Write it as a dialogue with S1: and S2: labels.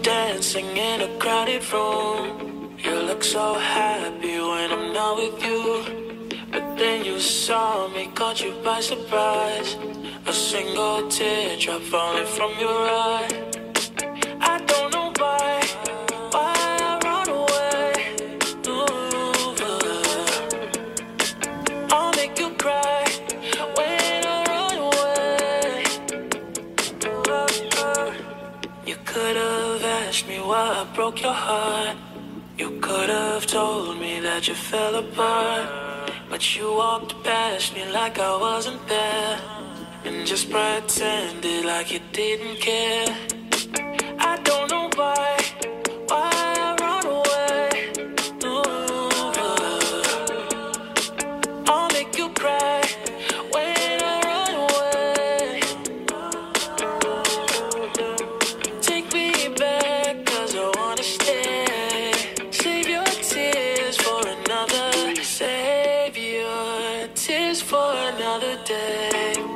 S1: dancing in a crowded room. You look so happy when I'm not with you. But then you saw me, caught you by surprise. A single teardrop falling from your eye. I don't know why I run away. Ooh, I'll make you cry when I run away. You could have asked me why I broke your heart. You could have told me that you fell apart. But you walked past me like I wasn't there, and just pretended like you didn't care. I don't know why I run away. Ooh, I'll make you cry when I run away. Take me back, 'cause I wanna stay. Save your tears for another. Save your tears for another day.